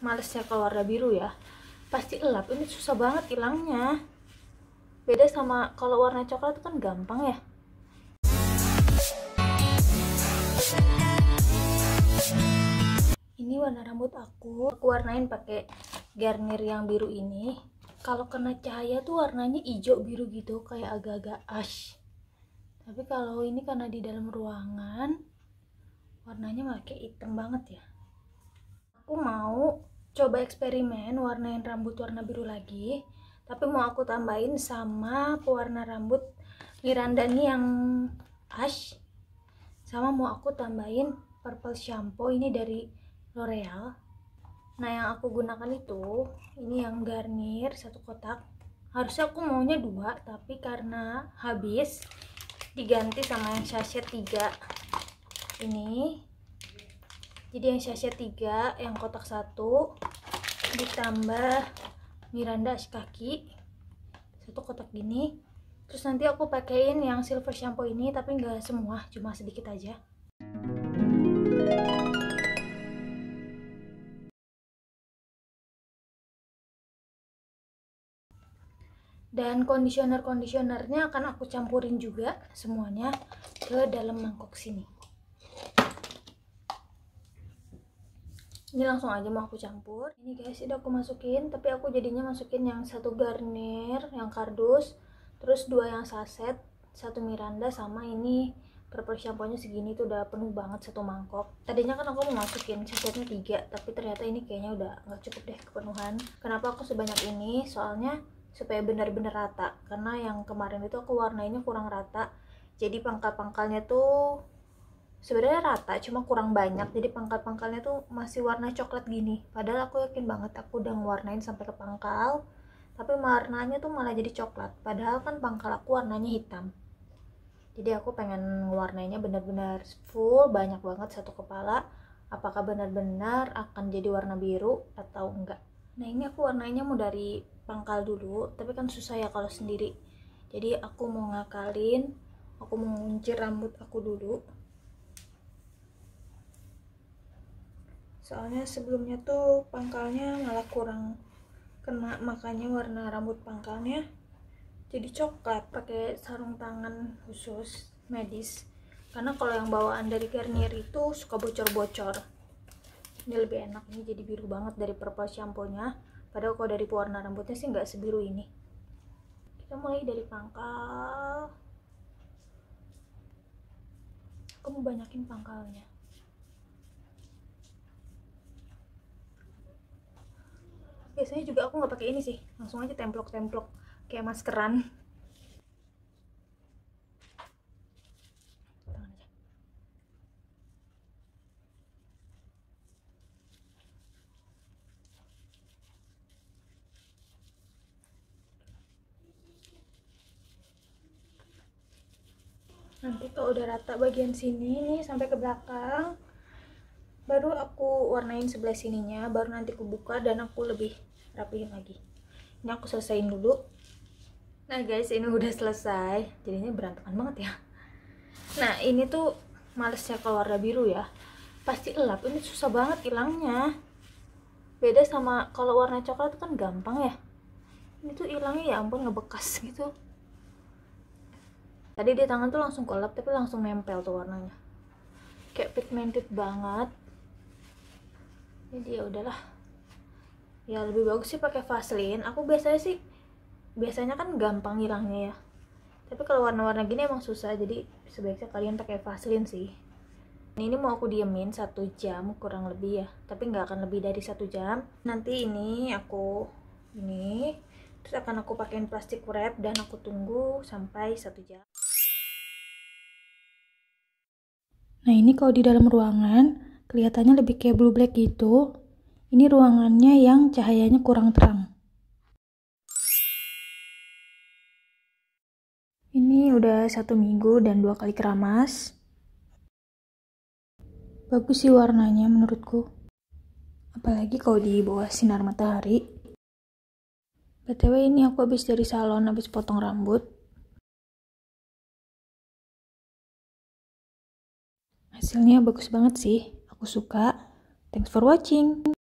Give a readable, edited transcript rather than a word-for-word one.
males ya kalau warna biru ya, pasti elap. Ini susah banget hilangnya. Beda sama kalau warna coklat kan gampang ya. Ini warna rambut aku warnain pakai Garnier yang biru ini. Kalau kena cahaya tuh warnanya hijau biru gitu, kayak agak-agak ash. Tapi kalau ini karena di dalam ruangan, warnanya malah kayak hitam banget ya. Aku mau coba eksperimen warnain rambut warna biru lagi, tapi mau aku tambahin sama pewarna rambut Miranda ini yang ash, sama mau aku tambahin purple shampoo ini dari L'Oreal. Nah, yang aku gunakan itu ini yang Garnier 1 kotak. Harusnya aku maunya 2, tapi karena habis diganti sama yang sachet 3 ini. Jadi yang sachet 3, yang kotak 1 ditambah Miranda ash kaki 1 kotak gini. Terus nanti aku pakein yang silver shampoo ini, tapi nggak semua, cuma sedikit aja. Dan kondisionernya akan aku campurin juga semuanya ke dalam mangkok sini. Ini langsung aja mau aku campur. Ini guys, udah aku masukin, tapi aku jadinya masukin yang 1 Garnier yang kardus, terus 2 yang saset, 1 Miranda, sama ini purple shampoo-nya segini tuh udah penuh banget 1 mangkok. Tadinya kan aku mau masukin sasetnya 3, tapi ternyata ini kayaknya udah nggak cukup deh kepenuhan. Kenapa aku sebanyak ini? Soalnya supaya benar-benar rata, karena yang kemarin itu aku warnainnya kurang rata, jadi pangkal-pangkalnya tuh sebenarnya rata, cuma kurang banyak, jadi pangkal-pangkalnya tuh masih warna coklat gini, padahal aku yakin banget aku udah warnain sampai ke pangkal, tapi warnanya tuh malah jadi coklat, padahal kan pangkal aku warnanya hitam. Jadi aku pengen warnanya benar-benar full, banyak banget 1 kepala. Apakah benar-benar akan jadi warna biru atau enggak? Nah, ini aku warnanya mau dari pangkal dulu, tapi kan susah ya kalau sendiri. Jadi aku mau ngakalin, aku mau nguncir rambut aku dulu. Soalnya sebelumnya tuh pangkalnya malah kurang kena, makanya warna rambut pangkalnya jadi coklat pakai sarung tangan khusus medis. Karena kalau yang bawaan dari Garnier itu suka bocor-bocor. Ini lebih enak, ini jadi biru banget dari purple shampoo-nya. Padahal kalau dari pewarna rambutnya sih nggak sebiru ini. Kita mulai dari pangkal. Aku mau banyakin pangkalnya. Biasanya juga aku nggak pakai ini sih, langsung aja templok-templok kayak maskeran. Nanti kalau udah rata bagian sini nih sampai ke belakang, baru aku warnain sebelah sininya, baru nanti aku buka dan aku lebih rapihin lagi. Ini aku selesaiin dulu. Nah guys, ini udah selesai, jadinya berantakan banget ya. Nah, ini tuh males ya kalau warna biru ya, pasti elap. Ini susah banget hilangnya. Beda sama kalau warna coklat kan gampang ya. Ini tuh hilangnya ya ampun, ngebekas gitu. Tadi di tangan tuh langsung kelap, tapi langsung nempel tuh warnanya, kayak pigmented banget. Jadi ya udahlah, ya lebih bagus sih pakai Vaseline. Aku biasanya kan gampang hilangnya ya, tapi kalau warna-warna gini emang susah, jadi sebaiknya kalian pakai Vaseline sih. Ini mau aku diemin 1 jam kurang lebih ya, tapi nggak akan lebih dari 1 jam. Nanti ini terus akan aku pakein plastik wrap dan aku tunggu sampai 1 jam. Nah, ini kalau di dalam ruangan kelihatannya lebih kayak blue black gitu. Ini ruangannya yang cahayanya kurang terang. Ini udah 1 minggu dan 2 kali keramas. Bagus sih warnanya menurutku. Apalagi kalau di bawah sinar matahari. BTW ini aku habis dari salon, habis potong rambut. Hasilnya bagus banget sih, aku suka. Thanks for watching.